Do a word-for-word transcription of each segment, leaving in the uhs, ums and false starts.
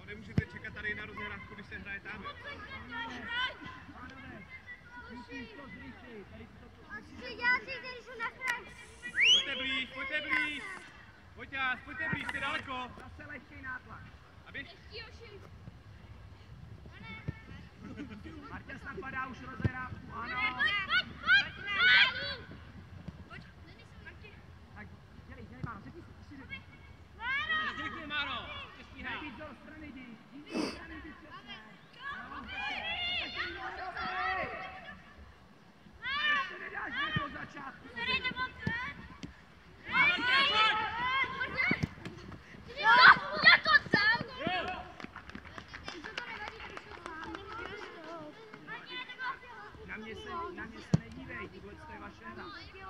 nemůžete čekat tady na rozehrávku, když se hraje tam. Musíš to zrychlit, tady to Pojďte blíž, pojďte blíž! Pojďte, pojďte blíž, jste daleko! zase lehkej nátlak. A běž! Marťas napadá už rozehrávku, ano. Tak, dělej, dělej, Máro, řekni si, si řekni. Děkuji, Máro! Těžký Víc do strany jdi, víc do strany jdi přesně. Ještě nedáš hned od začátku. Na mě se, na mě se nedívej, tohle je vaše hra.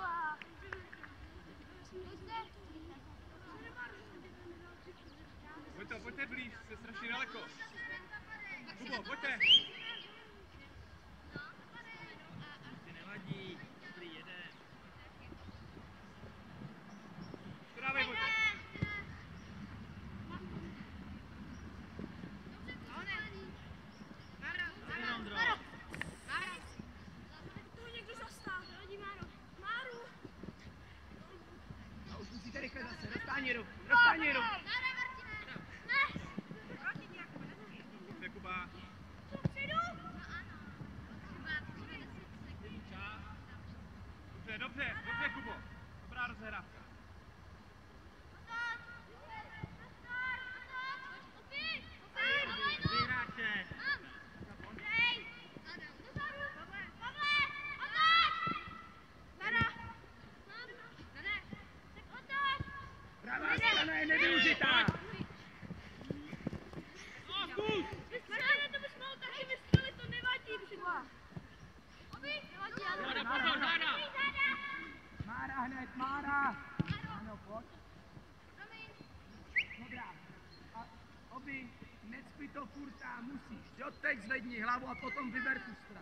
Pojďte, pojďte blíž, jste strašně daleko. Kubo, pojďte! Ty nevadí, dobrý, jede. Dávej, pojďte! A už musíte rychle zase, dostání ruku, dostání ruku. Dobře, Kuba. Dobře, dobře, dobře, Kubo. Dobrá rozhrávka. Tři hráče. Pravá strana je nevyužitá. Mára hned, Mára. Ano, pojď. Dobrá. A Obi, necpi to furt tam, musíš. Jo, teď zvedni hlavu a potom vyber tu stranu.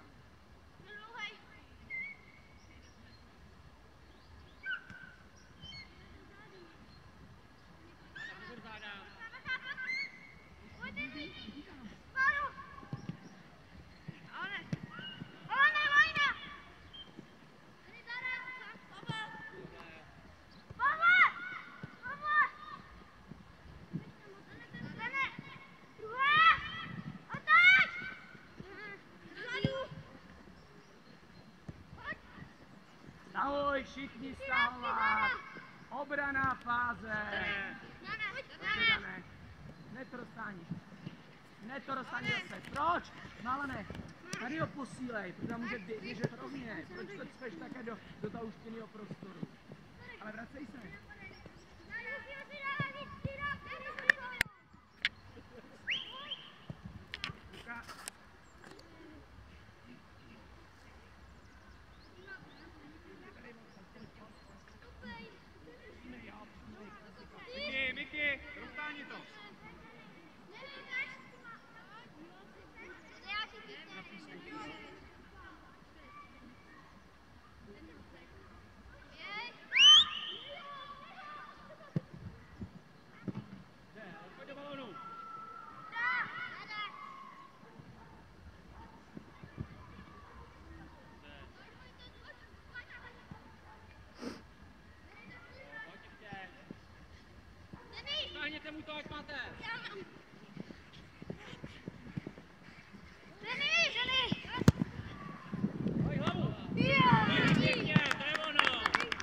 Ahoj, všichni stahovat. Obraná fáze. Ne, netrostáni. Netrostáni zase. Proč? Malené. Tady ho posílej, protože tam může běžet rovně. Proč to cpeš také do, do toho uštěného prostoru? Ale vracej se. Luka. Miky, Miky, roztáhni to. Pojď do balonu. Stáhněte mu to, ať máte. Hoj hlavu. Pěkně, to je ono.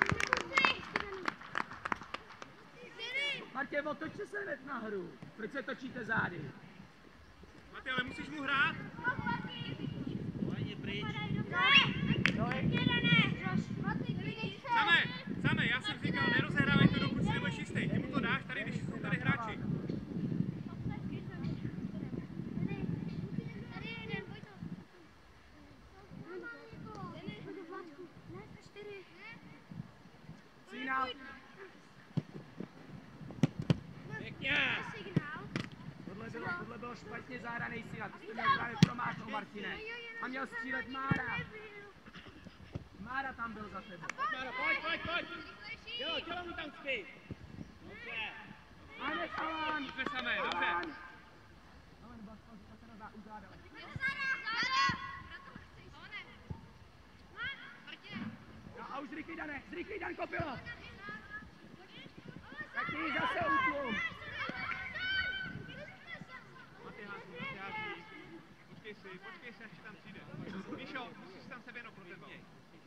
Martě, otočte se hned na hru. Proč se točíte zády? Mati, ale musíš mu hrát. Hlavně pryč. Same, same, já jsem říkal, nerozehrávej to, dokud si nebudeš jistý. Ty mu to dáš tady, když jsou tady hráči. Signál. Pěkně. Tohle bylo, tohle bylo špatně zahraný signál. To jste měl právě promáčnout, Martine. A měl střílet Mára. Mára tam byl za tebe. Máro, pojď, pojď, pojď. Jo, tělo mu tam spí. Dobře. A nech Alan. Dobře, samé, dobře. Jan Kopilo! Taky zase útlum! Matěj háčí, Matěj háčí. Počkej si, počkej si, až ti tam přijde. Míšo, musíš si tam sebe jenom pro tebe.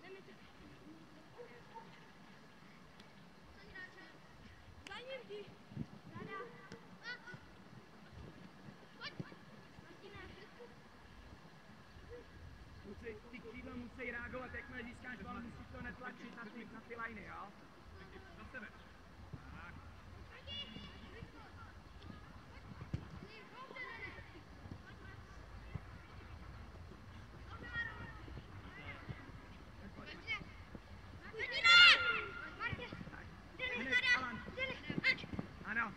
Ty křídla musí reagovat, jakmile získáš bal, musíš to netlačit na ty, na ty liny, jo? Na sebe. Tak. Ano.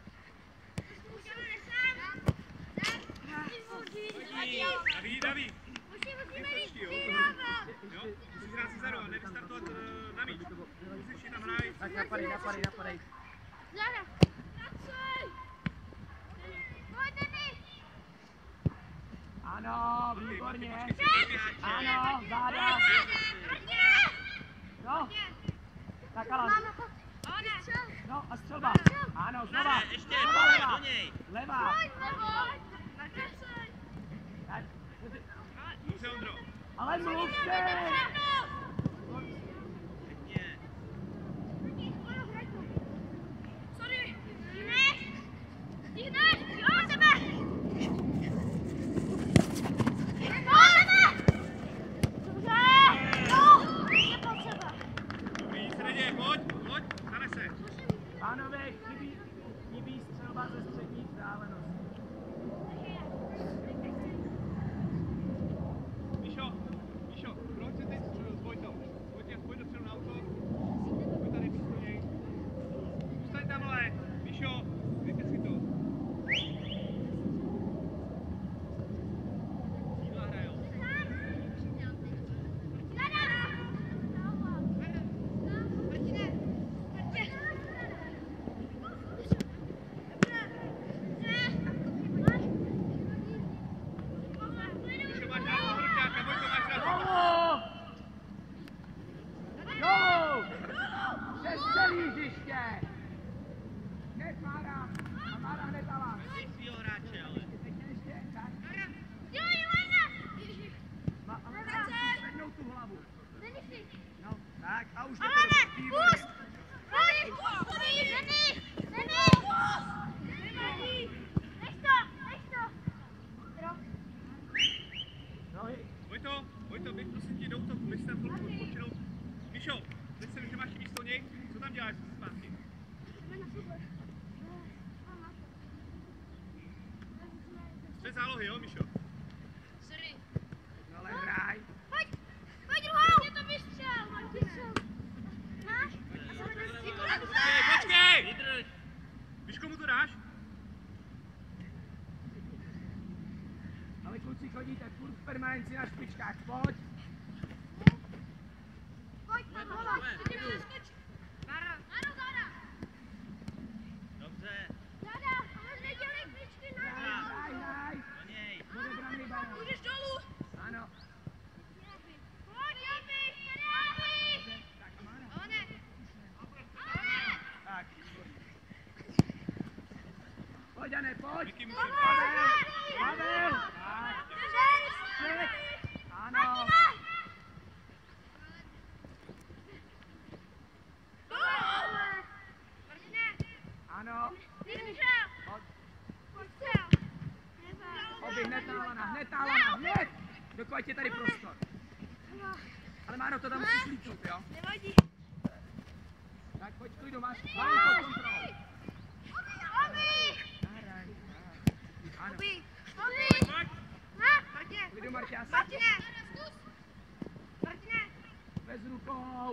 Daví, Daví. Jo, musíš hrát si zadu a nevystartovat uh, na míč. Musíš jít tam hrát. Tak napadej, napadej, napadej. Ano, výborně. Ano, záda. No. Tak Alan. No a střelba. Ano, znova. Ještě, Znova levá. do něj. Levá. Tak. Dobře, Ondro. Ale mluvte. Pěkně. Dobrý, nic se neděje, pojď, pojď, stane se. Pánové, chybí, chybí střelba ze střední vzdálenosti. Míšo, Míšo, proč se teď s Vojtou? Vojtě, pojď dopředu na auto. Pojď tady místo něj. Zůstaň tamhle. Míšo, dejte si to. Jídla hrajou. Míšo, máš rád povrťáka, Vojto, máš rád povrťáka. Jo! Přes celý hřiště! Hned Mára! A Mára hned Alan! Vezmi svýho hráče, ale. Ještě, ještě, tak. Ma, ale musíš zvednout tu hlavu. No, tak, a už jde to výborně. Nohy. Vojto, Vojto, běž prosím tě do útoku, běž tam chvilku odpočinout. Míšo, teď jsem, že máš místo něj, co tam děláš zpátky? Střed zálohy, jo, Míšo? No ale hraj. Počkej, počkej! Vydrž. Víš, komu to dáš? Ale kluci chodíte furt v permanenci na špičkách, pojď. Dobře. Hraj, hraj, hraj. Do něj. Odebraný balón. Ano. Tak Mára. Tak. Pojď, Jane, pojď. Díky mu Pavel, Pavel. Tak. Střed. Ano. Ano. Pojď. Obě, hned na Alana, hned na Alana, hned. Dokud je tady prostor. Ale Máro, to tam musíš lítat, jo? Tak pojď klidu, máš málo kontrol. Nahraj, ano, klidu Marťas. Bez rukou.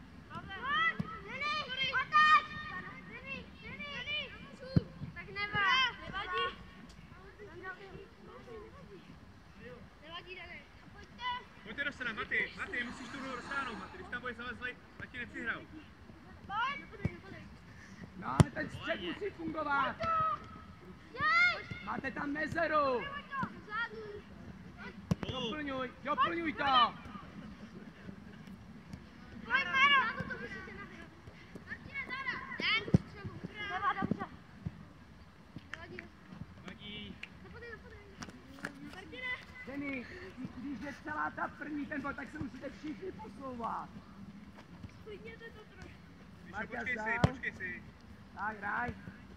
Pojďte do strany, Maty, Maty, musíš tu hru roztáhnout, Maty, když tam bude zalezlej, tak ti nepřihrajou. No ale ten střed musí fungovat. Máte tam mezeru. Doplňuj, doplňuj to. celá ta první ten bod, tak se musíte všichni posouvat. Sklidněte to trošku. Míšo, Marta, počkej zdál. si, počkej si. Tak, hraj.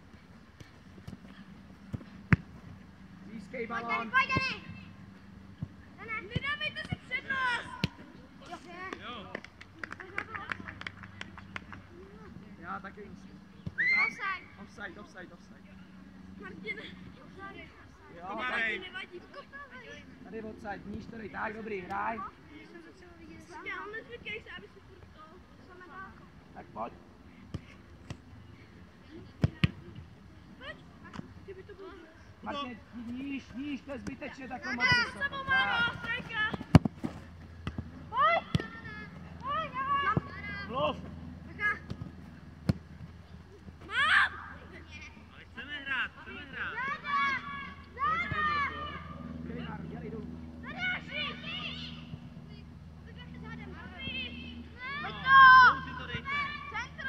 Získej Pojď, Dani, balón. pojď, Dani. Dani. Nedávejte si přednost. Jo. Já taky musím. Offside. Offside, offside, offside. Martin. Offside. Jo, Pomáhej. Nevadí, vykopávej. tady odside, níž tady, tak, dobrý, hraj. Prostě, ale nezvykej se, aby si furt to samé dálko. Tak pojď. Pojď. Kdyby to bylo. Martin, níž, níž, to je zbytečně takhle moc Dada, vysoko. s tebou Tak. mámo, strajka. Pojď. Pojď, mám. Mluv. Taká. Mám. Ale chceme hrát, chceme hrát. Dada. Dada. Dělej, Máro, dělej dolů. Tadáši. Pojď No, to. si to dejte. Centr.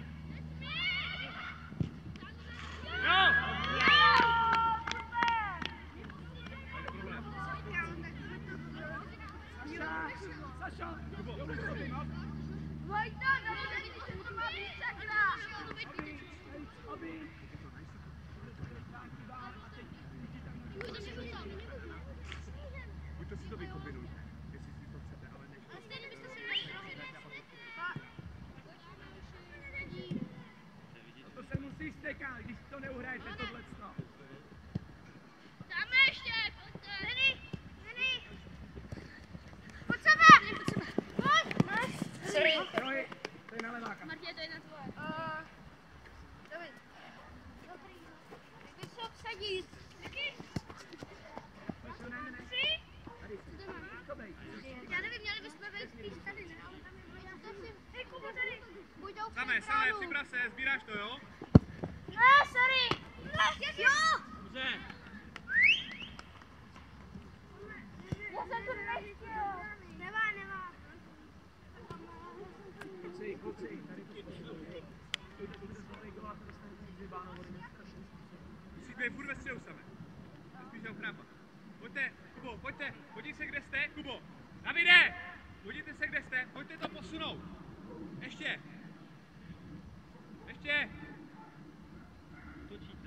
Jo! Saša, Saša, dolů, dolů, no. Pojď to, dobře, to má být sakra. Obi, obi. Buď to si to vykombinujte, jestli si to chcete, ale než to. To se musí stekat, když to neuhrajete, tohleto. Dáme ještě, pojďte. Neny, Neny. Pojď sebe. Pojď sebe. Pojď. Sorry. Rohy, to je na leváka. Martě, to je na tvoje. Uh, David. Dobrý. Ty se obsadit. Taky? Saša, ne, ne, ne. Tři? Tady, to bej. Já nevím, měli bychom být spíš tady, ne? Ale tam je moje. Hej, Kubo, tady. Buď jdou Samé, samé, připrav se, sbíráš to, jo? Ne, sorry. Ne, jo. Dobře. Já jsem to nechtěl. Nemá, nemá. Kluci, kluci, tady to je. Pojďte to zvolej gól a to dostanete zjebáno, bude mě strašně způsob. Musíš být furt ve středu samé. Nespíš tam chrápat. Pojďte, Kubo, pojďte, podívej se, kde jste, Kubo. Davide! Podívejte se, kde jste, pojďte to posunout. Ještě. Ještě. Točíte.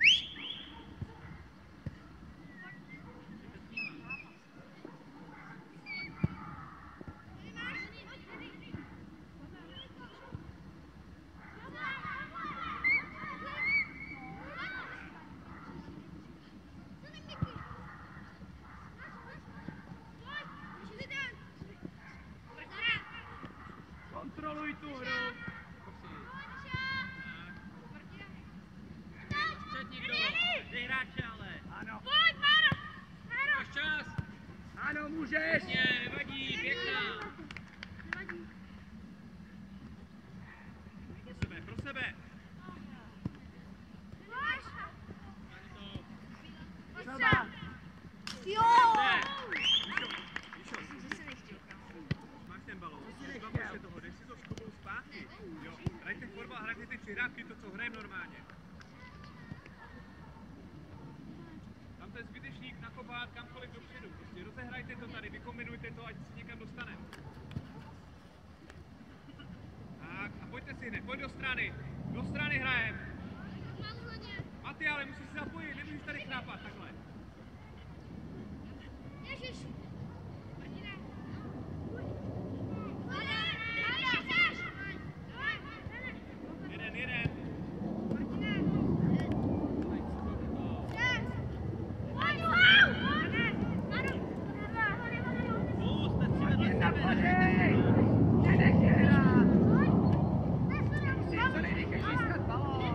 Kontroluj tu hru. Před někdo. Dej hráče ale. Ano, Pojď, Máro. Máro. Máš čas. ano, můžeš. Ne, nevadí, pěkná. Nevadí. Pro sebe, pro sebe. Máš? Tady to. Třeba. Jo. Ne. Míšo, Míšo, máš ten balón, zbav se toho, dej si to s Kubou zpátky. Jo, hrajte fotbal, hrajte ty přihrávky, to, co hrajeme normálně. Tam to je zbytečný nakopat kamkoliv dopředu. Prostě rozehrajte to tady, vykombinujte to, ať se někam dostaneme. Tak, a pojďte si hned, pojď do strany. Do strany hrajem. Maty, ale musíš se zapojit, nemůžeš tady chrápat takhle. Ježiš. Jeden, jeden. Spolu jste si vedle Jedna sebe. pořej. Nenech je hrát. Musíš co nejrychleji získat balón.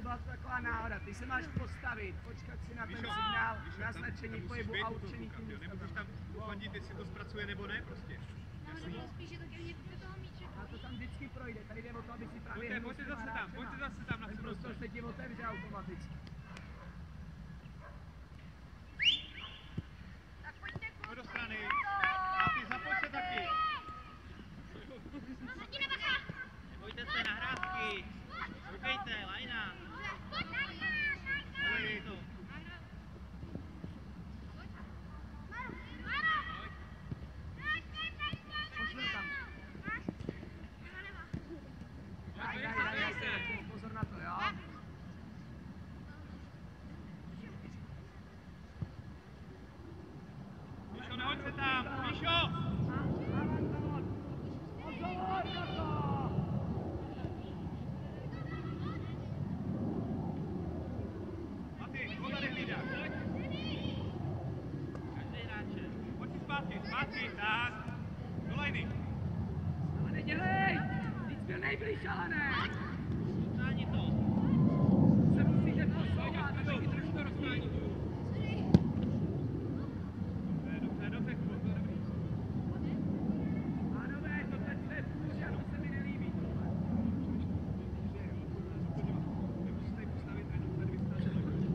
byla to taková náhoda. Ty se máš postavit, počkat si na ten Míšo, signál, Míšo, tam- naznačení tam musíš pohybu být a u toho určený kluka, tím jo, nemůžeš tam ufandit, jestli to zpracuje nebo ne prostě. No, spíš je to ke mně do toho míče. A to tam vždycky projde, tady jde o to, aby si právě Pojďte, hnul pojďte s těma zase tam, hráčema. pojďte zase tam na Ten prostor. prostor se ti otevře automaticky. Tak pojďte Pojď do kluci. strany. A ty zapoď se taky. Martine, bacha! Nebojte se, nahrávky. Koukejte, lajna. Pojď, Martine, Ale To. Maro, Maro! Pošli ho tam. Nemá, nemá. Daj, daj, daj, jasně, pozor na to, jo? Míšo, nehoď se tam. Míšo! Alan, Alan, pozor na to! Maty, ho tady hlídá. Pojď. Každý hráče. Pojď si zpátky, zpátky, tak. Do lajny. Ale nedělej! Víc byl nejblíž, ale ne! Stáni to. Se musíte posouvat, taky trošku rozstání. Dobře, dobře, dobře, Kubo, to je dobrý. Pánové, tohle to je půl, to se mi nelíbí. Nemusíš tady postavit jenom tady vystavit.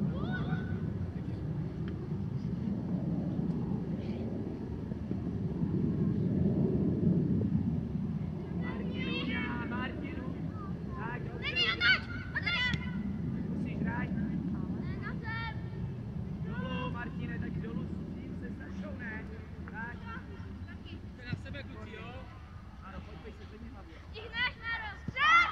Martinu, já, Martinu. Tak, dobře. Není, otoč! Otoč! Musíš hrát. Ne, na zem! Dolů, Martine, tak dolů s tím se Sašou, ne? Tak. Taky. Jste na sebe, kluci, jo? Ano, pojď, pojď se zvedni hlavu. Stihneš, Maro! Střed!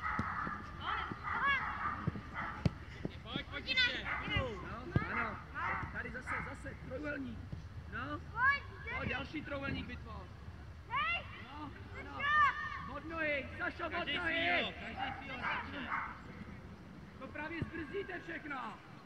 Aha! Pojď, pojď ještě. No, ano. Tady zase, zase, trojúhelník. No, Pojď, pojď, další trojúhelník vytvoř. hej! No, ano. Sašo! Od nohy, Sašo, od Každý nohy. svýho, každý svýho hráče. To právě zbrzdíte všechno.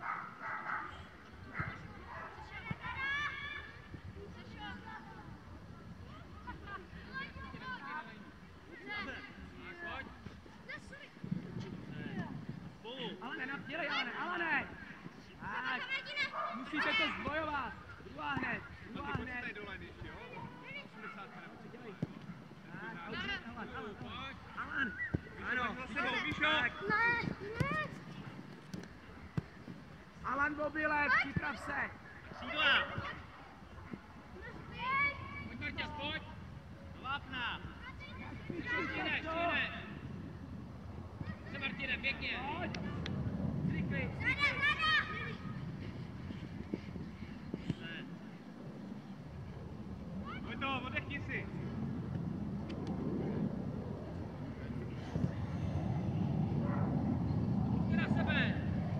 Spolu. Ale ne, dělej, ale ne, ale ne. Tak, musíte to zdvojovat. Druhá hned, druhá Maty, pojď si hned. tady do lajny ještě, jo? osmdesát nebo. Dělej. Tak, dobře, Alan, Alan, Alan. Alan. Ano, Za sebou, Míšo! tak. Ne, ne! Alan Bobile, připrav se. Křídla. Pojď, Marťas, pojď! Do vápna. Štýne, štýne! Se Martine, pěkně! Pojď. Zrychli, zrychli. Ne. Pojď to, oddechni si! Pojďte na sebe!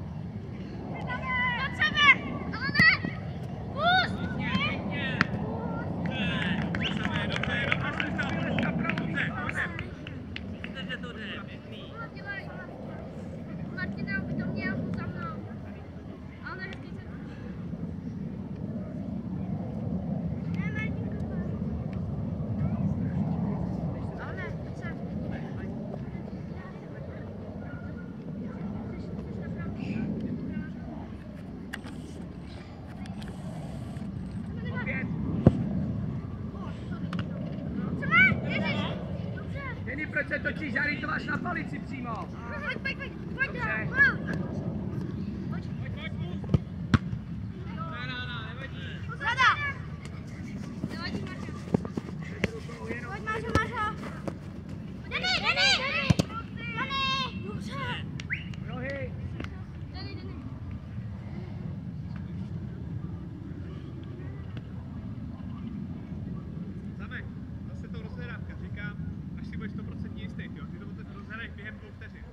Od sebe! Ale ne! Pust! Pěkně, pěkně! Dobře, za sebe, dobře, dobře, se stál dolů. Dobře, dobře. Vidíte, že to jde. Pěkný. Dělej. Martina by to měl za mnou. Ale ne, hezký se. Ne, Martinko. Ale ne, pojď sem. Opět. Chceme? Ježiš! Dobře. Jenny, proč se točíš, Harry, to máš na palici přímo. Pojď, pojď, pojď. Pojď, Dobře. pojď. Pojď, pojď, pust! Ne, ne, ne, nevadí. Zada! Nevadí, Marťo. Rukou jenom. Pojď, Mařo, Mařo. Deny, Deny! Deny! Dobře. Nohy. Deny, Deny. Zamek, zase to rozhrávka, říkám, až si budeš sto procent jistý, jo? Ty to rozhraješ během dvou vteřin.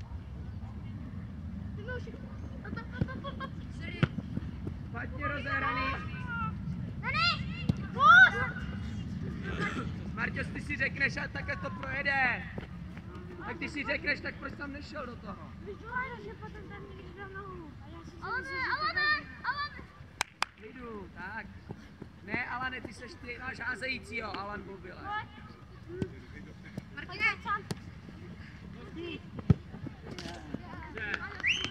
Vymouši. Op, op, op, op, op. Sorry. Špatně rozehraný. Deny! Pust! Marťo, ty si řekneš, a takhle to projede. Tak ty si řekneš, tak proč tam nešel do toho? Vydělej, že potom tam někdo dal nohu. Ale ne, ale ne, ale ne. Jdu, tak. Ne, Alane, ty seš ty, máš házejícího, Alan Bobile. Martine, sám. Dobře.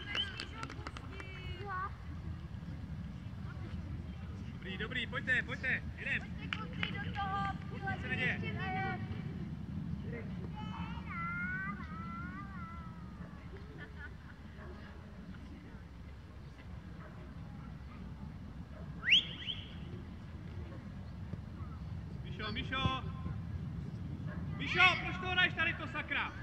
pojďte, pojďte, jedem. Pojďte kluci do toho, tyhle se neděje. ještě hraje. Míšo, Míšo! Míšo, proč to hraješ tady to sakra?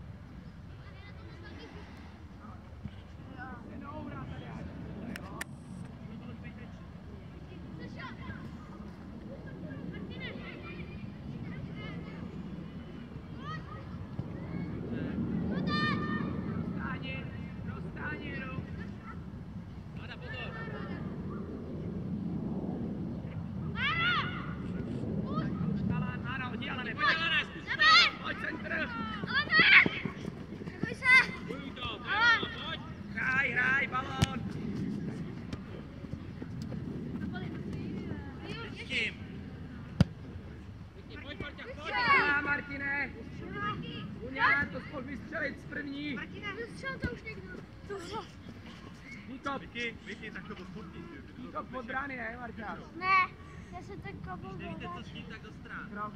Vicky, Vicky, tak to byl sportní. To pod brány, ne, Marťáš? Ne, já se tak kabel Když nevíte, co s tím, tak do strán. Krok.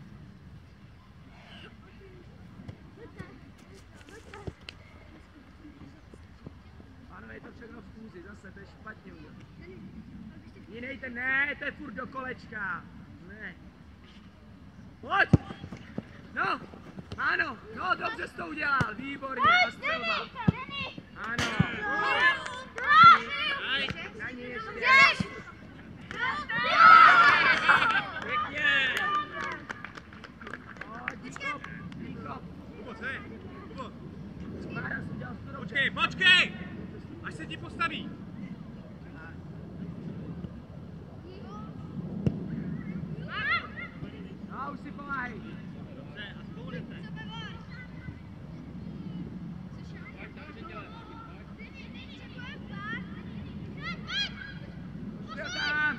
Pánové, je to všechno v kůzi, zase, to je špatně. Jinej ten, ne, to je furt do kolečka. Ne. Pojď! No, ano, no, dobře jsi to udělal, výborně, a střelba. Ano. Na ní ještě. Pěkně! Pojď, výkop, výkop. Kubo, co je? Kubo, Mára si udělal to dobře. počkej, počkej! Až se ti postaví. No, už si pomáhej. Dobře, a spoudete. Byl tam.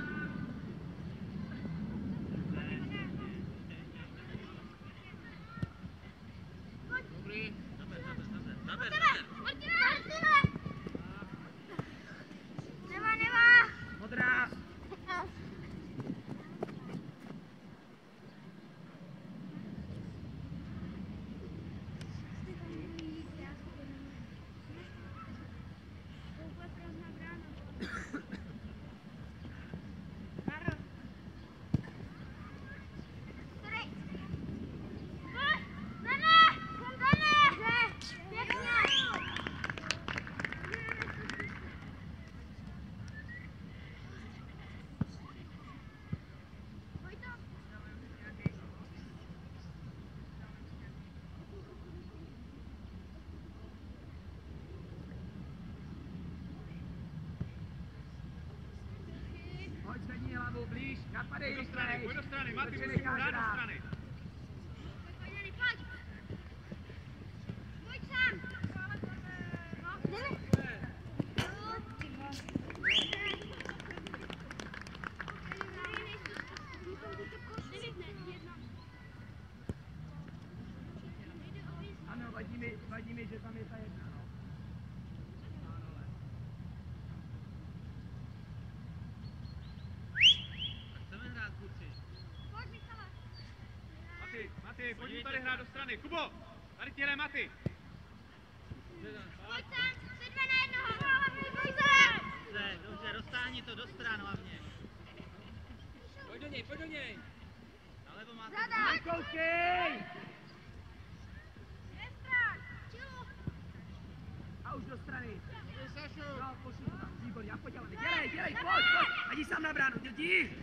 Dobrý. Zaber, zaber, zaber, zaber, zaber. Nemá, nemá. Modrá. Pojď zvedni hlavu blíž, napadej Pojď do strany, rychleji. pojď do strany, Maty, Protože musíš necháš hrát do hrát. strany. Ano, vadí mi, vadí mi, že tam je ta jedna, no. Tak chceme hrát, kluci. Maty, Maty, pojď mu tady hrát do strany. Kubo, tady ti hraje Maty. Dobře, dobře, roztáhni to do stran hlavně. Pojď do něj, pojď do něj. Nalevo máte. Koukej! A už do strany. No, pošli to tam, výborně, a pojď, ale dělej, dělej, pojď, pojď, jdi sám na bránu, jdi!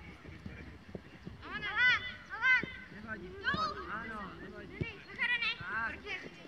Nevadí, pojď, ano, nevadí. Tak.